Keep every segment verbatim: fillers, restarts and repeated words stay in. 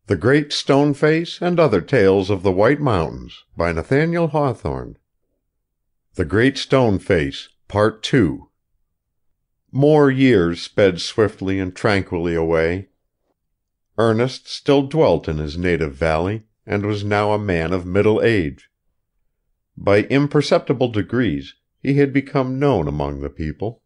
The Great Stone Face and Other Tales of the White Mountains by Nathaniel Hawthorne. The Great Stone Face, Part Two. More years sped swiftly and tranquilly away. Ernest still dwelt in his native valley, and was now a man of middle age. By imperceptible degrees he had become known among the people.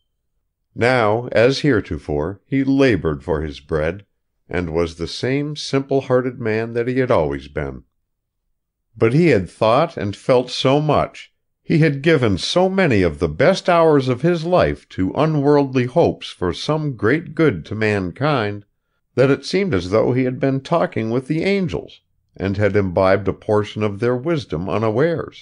Now, as heretofore, he labored for his bread, and was the same simple-hearted man that he had always been. But he had thought and felt so much, he had given so many of the best hours of his life to unworldly hopes for some great good to mankind, that it seemed as though he had been talking with the angels, and had imbibed a portion of their wisdom unawares.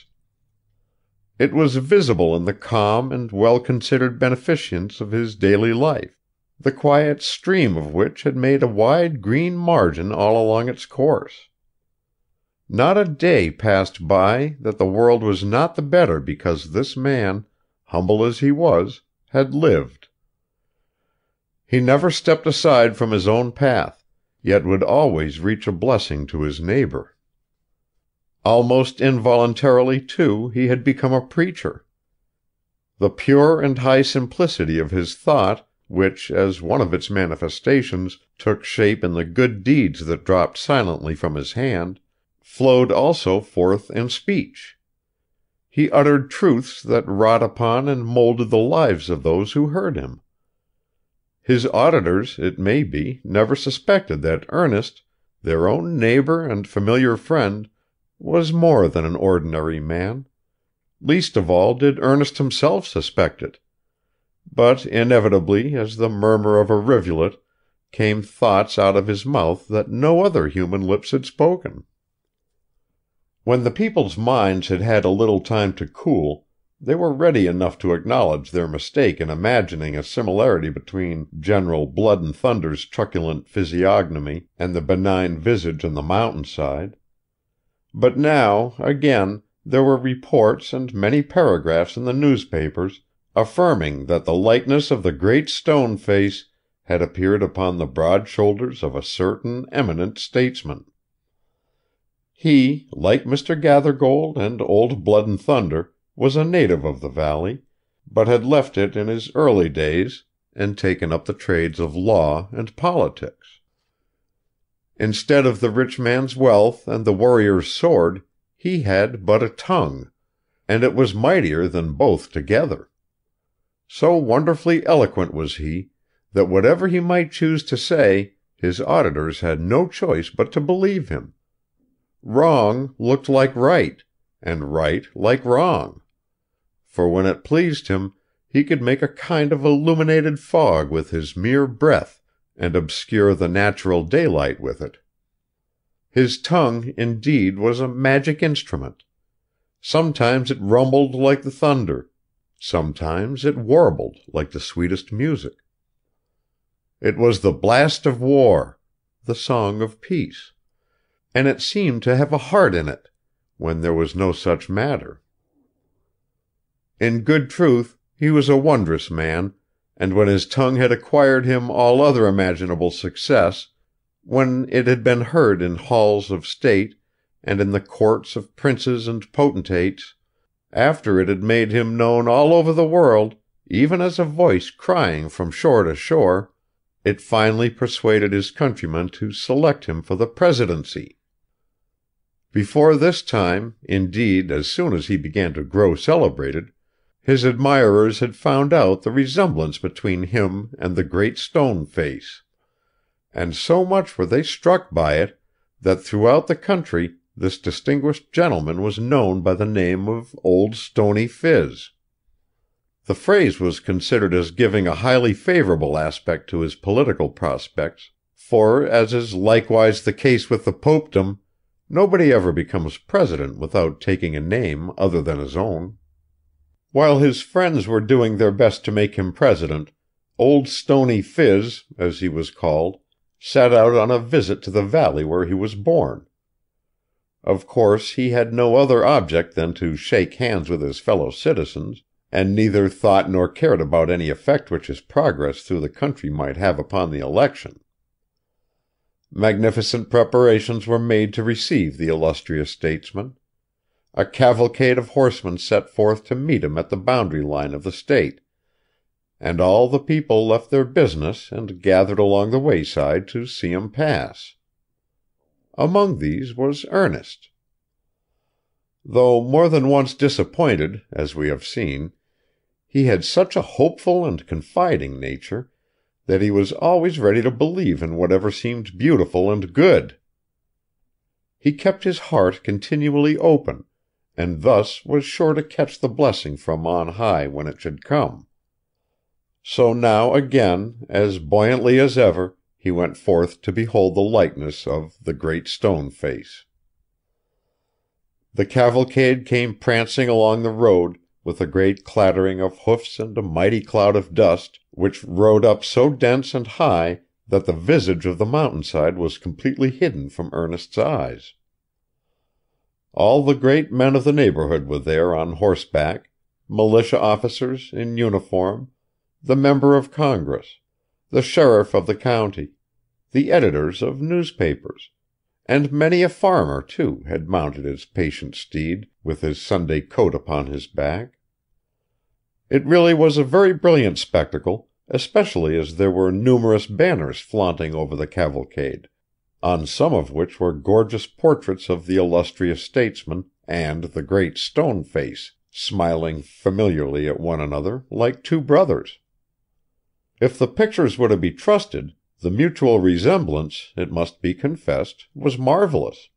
It was visible in the calm and well-considered beneficence of his daily life, the quiet stream of which had made a wide green margin all along its course. Not a day passed by that the world was not the better because this man, humble as he was, had lived. He never stepped aside from his own path, yet would always reach a blessing to his neighbor. Almost involuntarily, too, he had become a preacher. The pure and high simplicity of his thought, which, as one of its manifestations, took shape in the good deeds that dropped silently from his hand, flowed also forth in speech. He uttered truths that wrought upon and molded the lives of those who heard him. His auditors, it may be, never suspected that Ernest, their own neighbor and familiar friend, was more than an ordinary man. Least of all did Ernest himself suspect it. But inevitably, as the murmur of a rivulet, came thoughts out of his mouth that no other human lips had spoken. When the people's minds had had a little time to cool, they were ready enough to acknowledge their mistake in imagining a similarity between General Blood and Thunder's truculent physiognomy and the benign visage on the mountainside. But now, again, there were reports and many paragraphs in the newspapers affirming that the likeness of the Great Stone Face had appeared upon the broad shoulders of a certain eminent statesman. He, like Mister Gathergold and Old Blood and Thunder, was a native of the valley, but had left it in his early days and taken up the trades of law and politics. Instead of the rich man's wealth and the warrior's sword, he had but a tongue, and it was mightier than both together. So wonderfully eloquent was he, that whatever he might choose to say, his auditors had no choice but to believe him. Wrong looked like right, and right like wrong. For when it pleased him, he could make a kind of illuminated fog with his mere breath, and obscure the natural daylight with it. His tongue, indeed, was a magic instrument. Sometimes it rumbled like the thunder, sometimes it warbled like the sweetest music. It was the blast of war, the song of peace, and it seemed to have a heart in it, when there was no such matter. In good truth, he was a wondrous man, and when his tongue had acquired him all other imaginable success, when it had been heard in halls of state and in the courts of princes and potentates, after it had made him known all over the world, even as a voice crying from shore to shore, it finally persuaded his countrymen to select him for the presidency. Before this time, indeed as soon as he began to grow celebrated, his admirers had found out the resemblance between him and the Great Stone Face, and so much were they struck by it that throughout the country this distinguished gentleman was known by the name of Old Stony Phiz. The phrase was considered as giving a highly favorable aspect to his political prospects, for, as is likewise the case with the popedom, nobody ever becomes president without taking a name other than his own. While his friends were doing their best to make him president, Old Stony Phiz, as he was called, set out on a visit to the valley where he was born. Of course he had no other object than to shake hands with his fellow citizens, and neither thought nor cared about any effect which his progress through the country might have upon the election. Magnificent preparations were made to receive the illustrious statesman. A cavalcade of horsemen set forth to meet him at the boundary line of the state, and all the people left their business and gathered along the wayside to see him pass. Among these was Ernest. Though more than once disappointed, as we have seen, he had such a hopeful and confiding nature that he was always ready to believe in whatever seemed beautiful and good. He kept his heart continually open, and thus was sure to catch the blessing from on high when it should come. So now again, as buoyantly as ever, he went forth to behold the likeness of the Great Stone Face. The cavalcade came prancing along the road, with a great clattering of hoofs and a mighty cloud of dust, which rode up so dense and high that the visage of the mountainside was completely hidden from Ernest's eyes. All the great men of the neighborhood were there on horseback, militia officers in uniform, the member of Congress, the sheriff of the county, the editors of newspapers, and many a farmer, too, had mounted his patient steed, with his Sunday coat upon his back. It really was a very brilliant spectacle, especially as there were numerous banners flaunting over the cavalcade, on some of which were gorgeous portraits of the illustrious statesman and the Great Stone Face, smiling familiarly at one another like two brothers. If the pictures were to be trusted, the mutual resemblance, it must be confessed, was marvelous.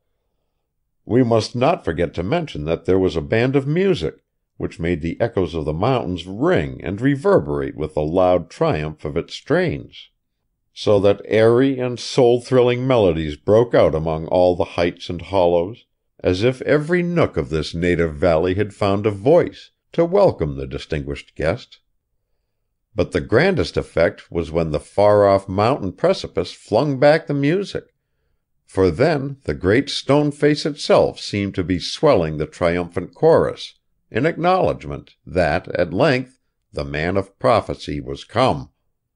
We must not forget to mention that there was a band of music, which made the echoes of the mountains ring and reverberate with the loud triumph of its strains, so that airy and soul-thrilling melodies broke out among all the heights and hollows, as if every nook of this native valley had found a voice, to welcome the distinguished guest. But the grandest effect was when the far-off mountain precipice flung back the music, for then the Great Stone Face itself seemed to be swelling the triumphant chorus, in acknowledgment that, at length, the man of prophecy was come.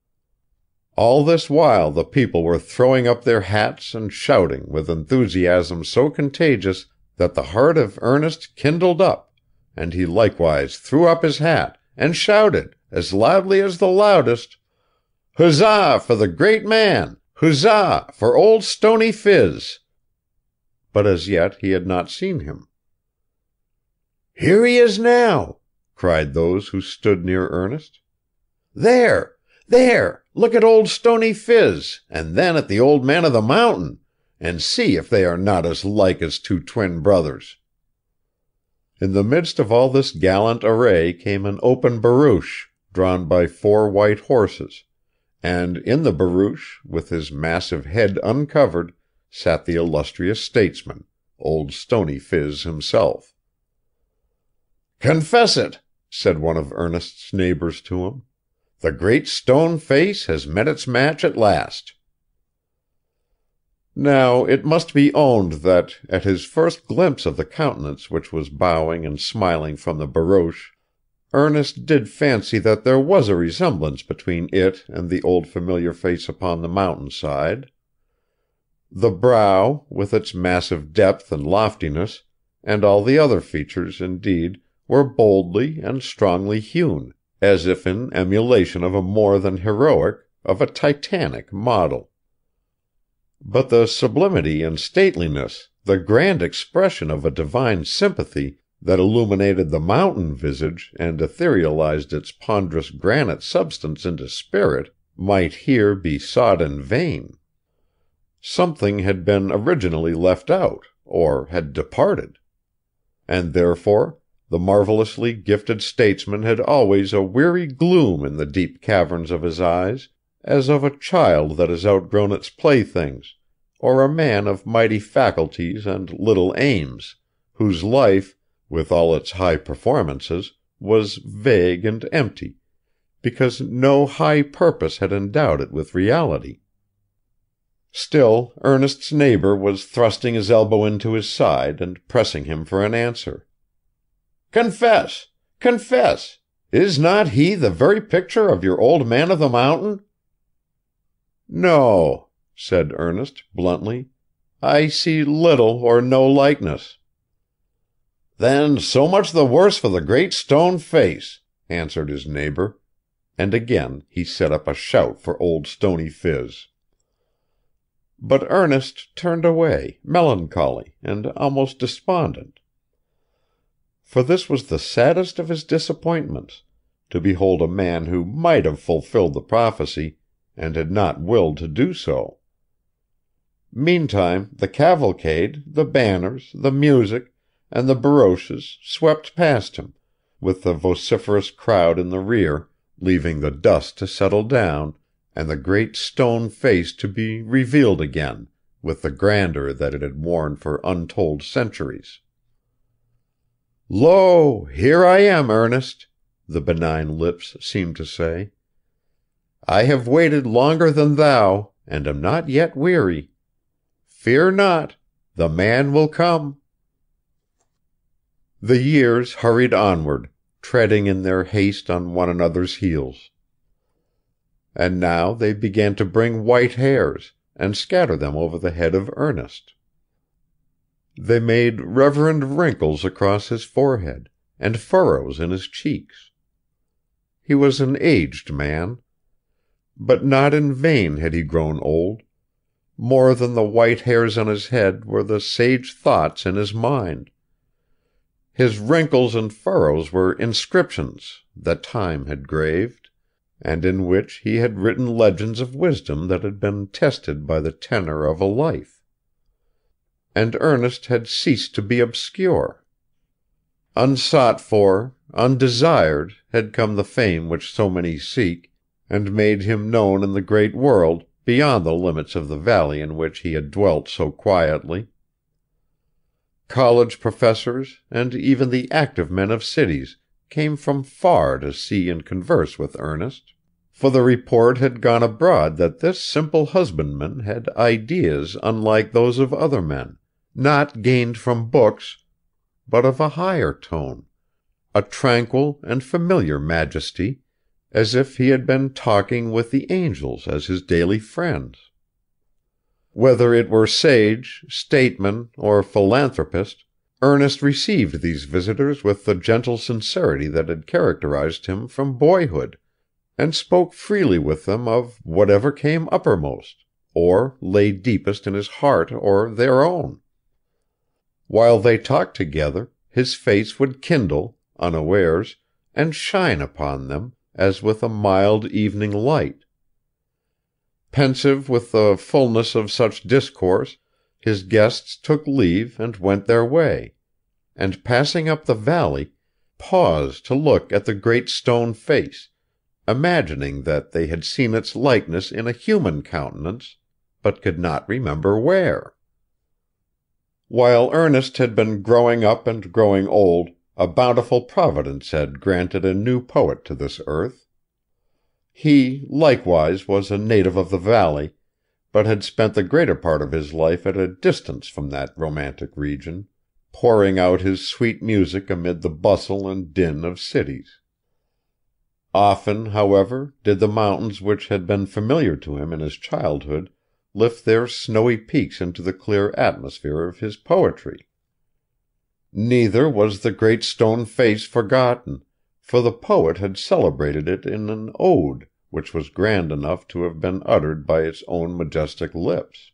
All this while the people were throwing up their hats and shouting with enthusiasm so contagious that the heart of Ernest kindled up, and he likewise threw up his hat, and shouted, as loudly as the loudest, "Huzza for the great man! Huzza for old Stony Phiz!" But as yet he had not seen him. "Here he is now!" cried those who stood near Ernest. "There! There! Look at old Stony Phiz, and then at the old man of the mountain, and see if they are not as like as two twin brothers." In the midst of all this gallant array came an open barouche, drawn by four white horses, and in the barouche, with his massive head uncovered, sat the illustrious statesman, old Stony Phiz himself. "Confess it," said one of Ernest's neighbors to him. "The Great Stone Face has met its match at last." Now it must be owned that, at his first glimpse of the countenance which was bowing and smiling from the barouche, Ernest did fancy that there was a resemblance between it and the old familiar face upon the mountain side. The brow, with its massive depth and loftiness, and all the other features, indeed, were boldly and strongly hewn, as if in emulation of a more than heroic, of a titanic model. But the sublimity and stateliness, the grand expression of a divine sympathy that illuminated the mountain visage and etherealized its ponderous granite substance into spirit, might here be sought in vain. Something had been originally left out, or had departed. And therefore the marvelously gifted statesman had always a weary gloom in the deep caverns of his eyes, as of a child that has outgrown its playthings, or a man of mighty faculties and little aims, whose life, with all its high performances, was vague and empty, because no high purpose had endowed it with reality. Still Ernest's neighbor was thrusting his elbow into his side and pressing him for an answer. "Confess! Confess! Is not he the very picture of your old man of the mountain?" "No," said Ernest, bluntly. "I see little or no likeness." "Then so much the worse for the Great Stone Face," answered his neighbor, and again he set up a shout for Old Stony Phiz. But Ernest turned away, melancholy and almost despondent. For this was the saddest of his disappointments, to behold a man who might have fulfilled the prophecy, and had not willed to do so. Meantime the cavalcade, the banners, the music, and the barouches swept past him, with the vociferous crowd in the rear, leaving the dust to settle down, and the Great Stone Face to be revealed again, with the grandeur that it had worn for untold centuries. "Lo, here I am, Ernest," the benign lips seemed to say. "I have waited longer than thou, and am not yet weary. Fear not, the man will come." The years hurried onward, treading in their haste on one another's heels. And now they began to bring white hairs, and scatter them over the head of Ernest. They made reverend wrinkles across his forehead, and furrows in his cheeks. He was an aged man. But not in vain had he grown old. More than the white hairs on his head were the sage thoughts in his mind. His wrinkles and furrows were inscriptions that time had graved, and in which he had written legends of wisdom that had been tested by the tenor of a life. And Ernest had ceased to be obscure. Unsought for, undesired, had come the fame which so many seek, and made him known in the great world, beyond the limits of the valley in which he had dwelt so quietly. College professors, and even the active men of cities, came from far to see and converse with Ernest, for the report had gone abroad that this simple husbandman had ideas unlike those of other men, not gained from books, but of a higher tone, a tranquil and familiar majesty, as if he had been talking with the angels as his daily friends. Whether it were sage, statesman, or philanthropist, Ernest received these visitors with the gentle sincerity that had characterized him from boyhood, and spoke freely with them of whatever came uppermost, or lay deepest in his heart or their own. While they talked together, his face would kindle, unawares, and shine upon them, as with a mild evening light. Pensive with the fullness of such discourse, his guests took leave and went their way, and passing up the valley, paused to look at the Great Stone Face, imagining that they had seen its likeness in a human countenance, but could not remember where. While Ernest had been growing up and growing old, a bountiful Providence had granted a new poet to this earth. He, likewise, was a native of the valley, but had spent the greater part of his life at a distance from that romantic region, pouring out his sweet music amid the bustle and din of cities. Often, however, did the mountains which had been familiar to him in his childhood lift their snowy peaks into the clear atmosphere of his poetry. Neither was the Great Stone Face forgotten, for the poet had celebrated it in an ode which was grand enough to have been uttered by its own majestic lips.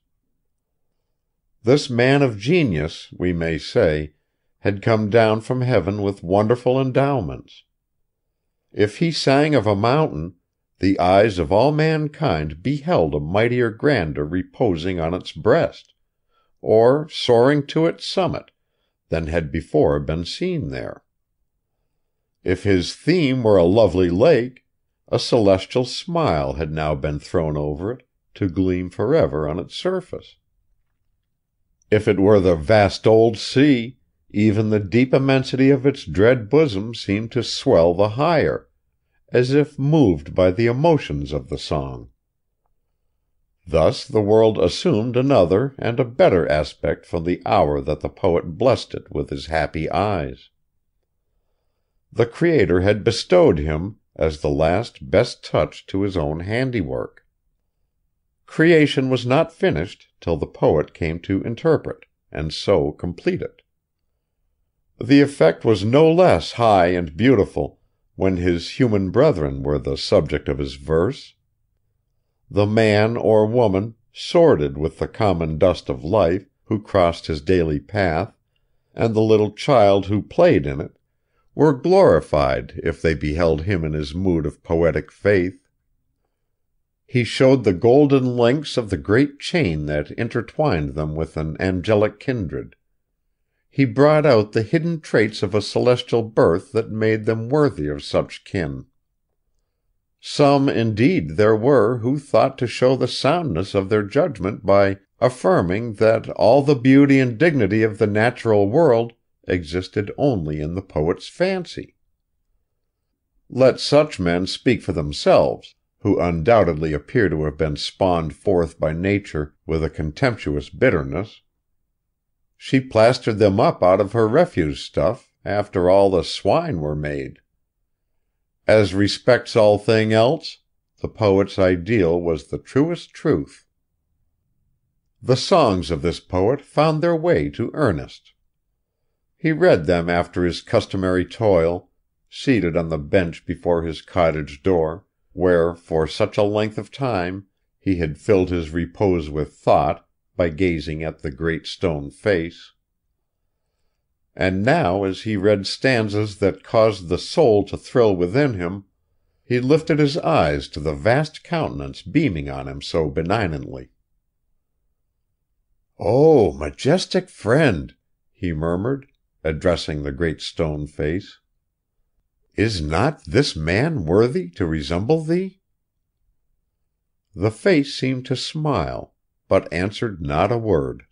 This man of genius, we may say, had come down from heaven with wonderful endowments. If he sang of a mountain, the eyes of all mankind beheld a mightier grandeur reposing on its breast, or soaring to its summit, than had before been seen there. If his theme were a lovely lake, a celestial smile had now been thrown over it, to gleam forever on its surface. If it were the vast old sea, even the deep immensity of its dread bosom seemed to swell the higher, as if moved by the emotions of the song. Thus the world assumed another and a better aspect from the hour that the poet blessed it with his happy eyes. The Creator had bestowed him, as the last best touch to his own handiwork. creation was not finished till the poet came to interpret, and so complete it. The effect was no less high and beautiful when his human brethren were the subject of his verse. The man or woman, sordid with the common dust of life, who crossed his daily path, and the little child who played in it, were glorified if they beheld him in his mood of poetic faith. He showed the golden links of the great chain that intertwined them with an angelic kindred. He brought out the hidden traits of a celestial birth that made them worthy of such kin. Some, indeed, there were who thought to show the soundness of their judgment by affirming that all the beauty and dignity of the natural world existed only in the poet's fancy. Let such men speak for themselves, who undoubtedly appear to have been spawned forth by nature with a contemptuous bitterness. She plastered them up out of her refuse stuff, after all the swine were made. As respects all thing else, the poet's ideal was the truest truth. The songs of this poet found their way to Ernest. He read them after his customary toil, seated on the bench before his cottage door, where for such a length of time he had filled his repose with thought by gazing at the Great Stone Face. And now, as he read stanzas that caused the soul to thrill within him, he lifted his eyes to the vast countenance beaming on him so benignantly. "Oh, majestic friend," he murmured, addressing the Great Stone Face, "is not this man worthy to resemble thee?" The face seemed to smile, but answered not a word.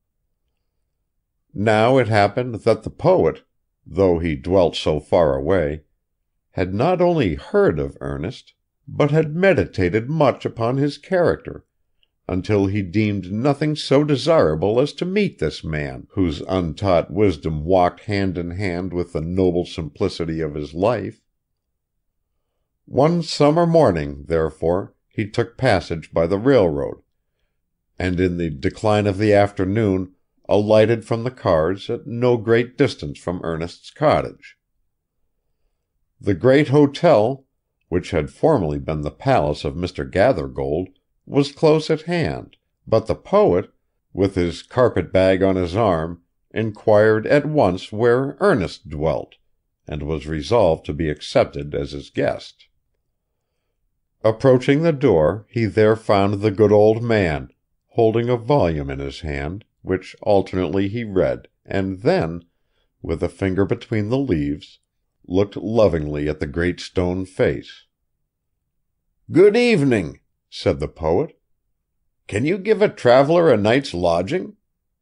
Now it happened that the poet, though he dwelt so far away, had not only heard of Ernest, but had meditated much upon his character, until he deemed nothing so desirable as to meet this man, whose untaught wisdom walked hand in hand with the noble simplicity of his life. One summer morning, therefore, he took passage by the railroad, and in the decline of the afternoon alighted from the cars at no great distance from Ernest's cottage. The great hotel, which had formerly been the palace of Mister Gathergold, was close at hand, but the poet, with his carpet-bag on his arm, inquired at once where Ernest dwelt, and was resolved to be accepted as his guest. Approaching the door, he there found the good old man, holding a volume in his hand, which alternately he read, and then, with a finger between the leaves, looked lovingly at the Great Stone Face. "Good evening," said the poet. "Can you give a traveler a night's lodging?"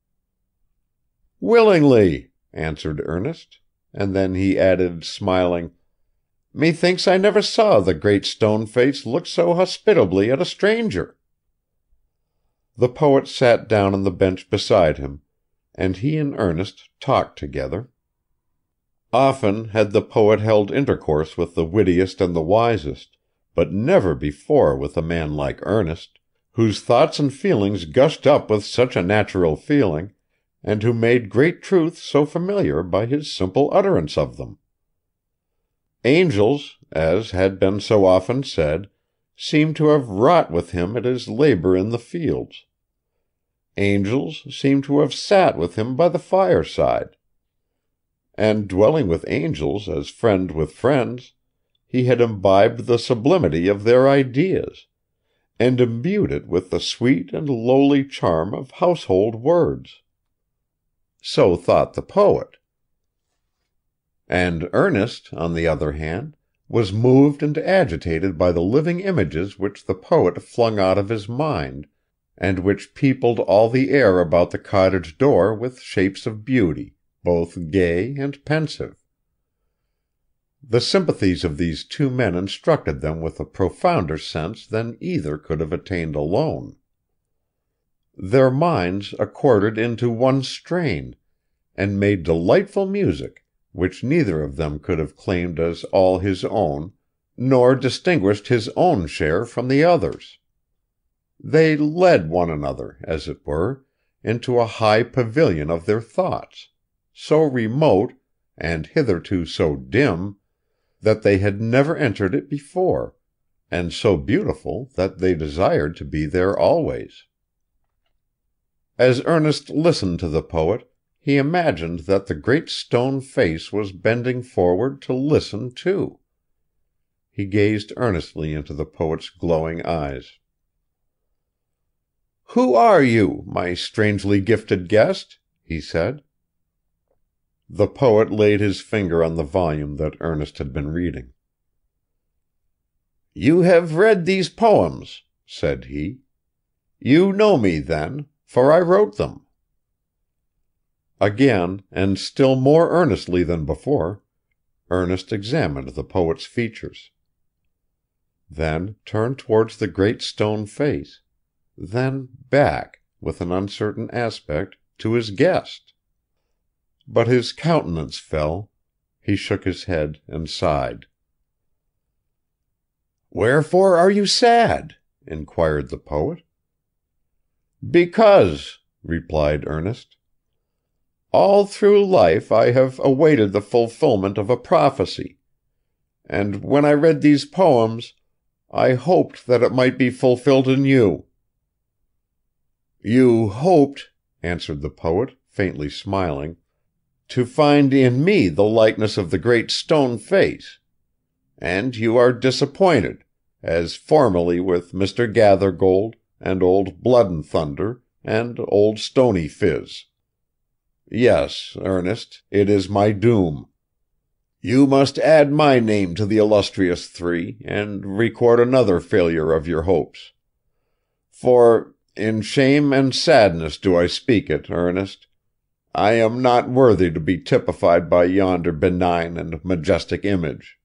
"Willingly," answered Ernest, and then he added, smiling, "Methinks I never saw the Great Stone Face look so hospitably at a stranger." The poet sat down on the bench beside him, and he and Ernest talked together. Often had the poet held intercourse with the wittiest and the wisest, but never before with a man like Ernest, whose thoughts and feelings gushed up with such a natural feeling, and who made great truths so familiar by his simple utterance of them. Angels, as had been so often said, seemed to have wrought with him at his labor in the fields. Angels seemed to have sat with him by the fireside. And dwelling with angels as friend with friends, he had imbibed the sublimity of their ideas, and imbued it with the sweet and lowly charm of household words. So thought the poet. And Ernest, on the other hand, was moved and agitated by the living images which the poet flung out of his mind, and which peopled all the air about the cottage door with shapes of beauty, both gay and pensive. The sympathies of these two men instructed them with a profounder sense than either could have attained alone. Their minds accorded into one strain, and made delightful music, which neither of them could have claimed as all his own, nor distinguished his own share from the other's. They led one another, as it were, into a high pavilion of their thoughts, so remote, and hitherto so dim, that they had never entered it before, and so beautiful that they desired to be there always. As Ernest listened to the poet, he imagined that the Great Stone Face was bending forward to listen too. He gazed earnestly into the poet's glowing eyes. "Who are you, my strangely gifted guest?" he said. The poet laid his finger on the volume that Ernest had been reading. "You have read these poems," said he. "You know me, then, for I wrote them." Again, and still more earnestly than before, Ernest examined the poet's features. Then turned towards the Great Stone Face, then back, with an uncertain aspect, to his guest. But his countenance fell. He shook his head and sighed. "Wherefore are you sad?" inquired the poet. "Because," replied Ernest, "all through life I have awaited the fulfillment of a prophecy, and when I read these poems I hoped that it might be fulfilled in you." "You hoped," answered the poet, faintly smiling, "to find in me the likeness of the Great Stone Face. And you are disappointed, as formerly with Mister Gathergold, and old Blood and Thunder, and old Stony Phiz. Yes, Ernest, it is my doom. You must add my name to the illustrious three, and record another failure of your hopes. For, in shame and sadness do I speak it, Ernest, I am not worthy to be typified by yonder benign and majestic image."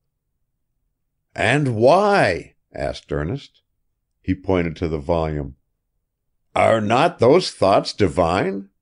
"And why?" asked Ernest. He pointed to the volume. "Are not those thoughts divine?"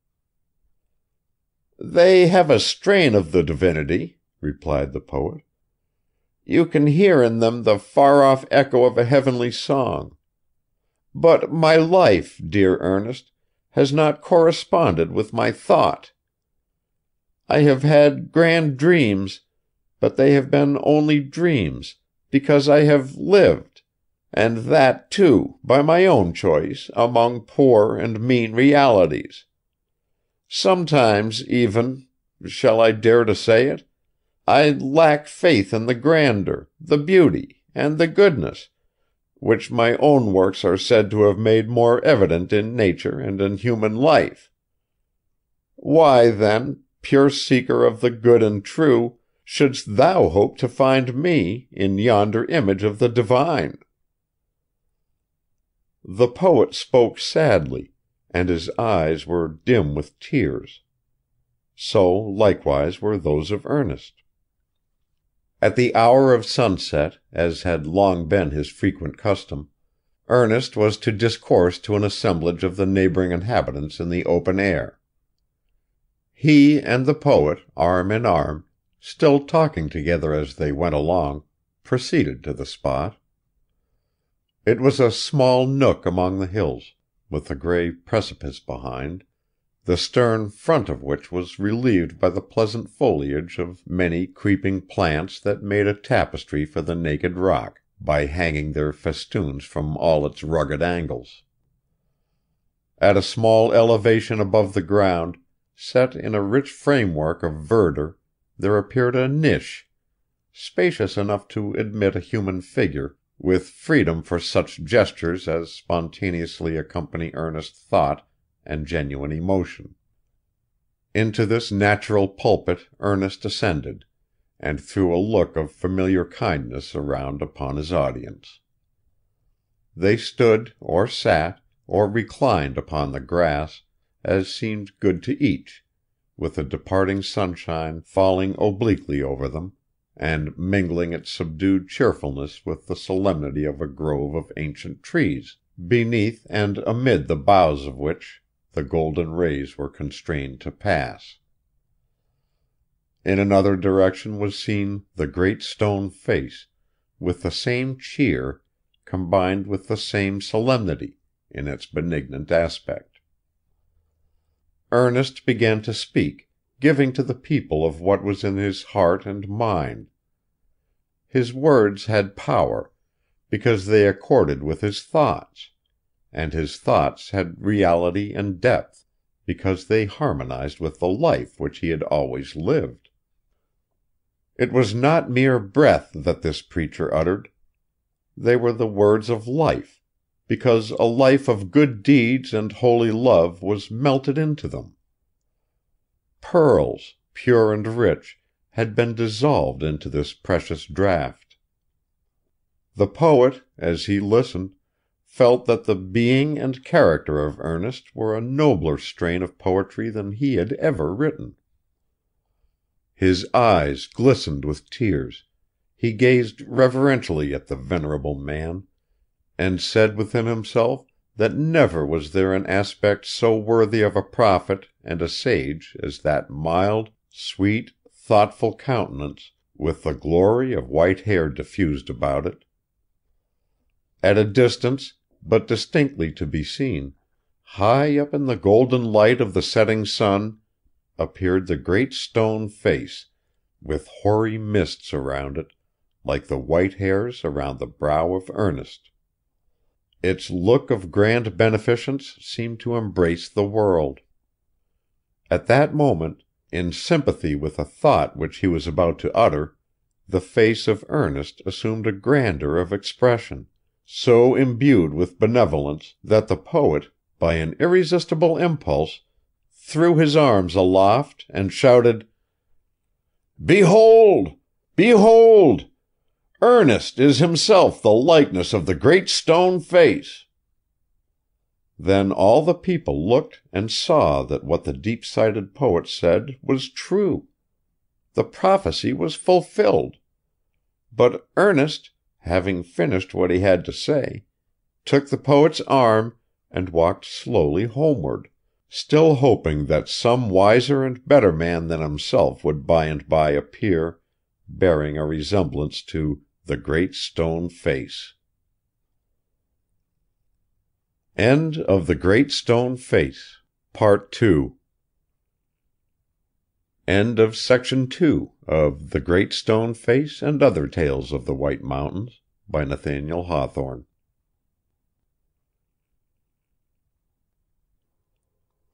"They have a strain of the divinity," replied the poet. "You can hear in them the far-off echo of a heavenly song. But my life, dear Ernest, has not corresponded with my thought. I have had grand dreams, but they have been only dreams, because I have lived, and that, too, by my own choice, among poor and mean realities. Sometimes even, shall I dare to say it? I lacked faith in the grandeur, the beauty, and the goodness, which my own works are said to have made more evident in nature and in human life. Why, then, pure seeker of the good and true, shouldst thou hope to find me in yonder image of the divine?" The poet spoke sadly, and his eyes were dim with tears. So likewise were those of Ernest. At the hour of sunset, as had long been his frequent custom, Ernest was to discourse to an assemblage of the neighboring inhabitants in the open air. He and the poet, arm in arm, still talking together as they went along, proceeded to the spot. It was a small nook among the hills, with a gray precipice behind, the stern front of which was relieved by the pleasant foliage of many creeping plants that made a tapestry for the naked rock, by hanging their festoons from all its rugged angles. At a small elevation above the ground, set in a rich framework of verdure, there appeared a niche, spacious enough to admit a human figure, with freedom for such gestures as spontaneously accompany earnest thought and genuine emotion. Into this natural pulpit Ernest ascended, and threw a look of familiar kindness around upon his audience. They stood, or sat, or reclined upon the grass, as seemed good to each, with the departing sunshine falling obliquely over them, and mingling its subdued cheerfulness with the solemnity of a grove of ancient trees, beneath and amid the boughs of which the golden rays were constrained to pass. In another direction was seen the Great Stone Face, with the same cheer, combined with the same solemnity, in its benignant aspect. Ernest began to speak, giving to the people of what was in his heart and mind. His words had power, because they accorded with his thoughts, and his thoughts had reality and depth, because they harmonized with the life which he had always lived. It was not mere breath that this preacher uttered. They were the words of life, because a life of good deeds and holy love was melted into them. Pearls, pure and rich, had been dissolved into this precious draught. The poet, as he listened, felt that the being and character of Ernest were a nobler strain of poetry than he had ever written. His eyes glistened with tears, he gazed reverentially at the venerable man, and said within himself that never was there an aspect so worthy of a prophet and a sage as that mild, sweet, thoughtful countenance, with the glory of white hair diffused about it. At a distance, but distinctly to be seen, high up in the golden light of the setting sun, appeared the Great Stone Face, with hoary mists around it, like the white hairs around the brow of Ernest. Its look of grand beneficence seemed to embrace the world. At that moment, in sympathy with a thought which he was about to utter, the face of Ernest assumed a grandeur of expression, so imbued with benevolence that the poet, by an irresistible impulse, threw his arms aloft and shouted, "Behold! Behold! Ernest is himself the likeness of the Great Stone Face!" Then all the people looked and saw that what the deep-sighted poet said was true. The prophecy was fulfilled. But Ernest, having finished what he had to say, took the poet's arm and walked slowly homeward, still hoping that some wiser and better man than himself would by and by appear, bearing a resemblance to the Great Stone Face. End of The Great Stone Face, Part Two. End of Section Two of The Great Stone Face and Other Tales of the White Mountains, by Nathaniel Hawthorne.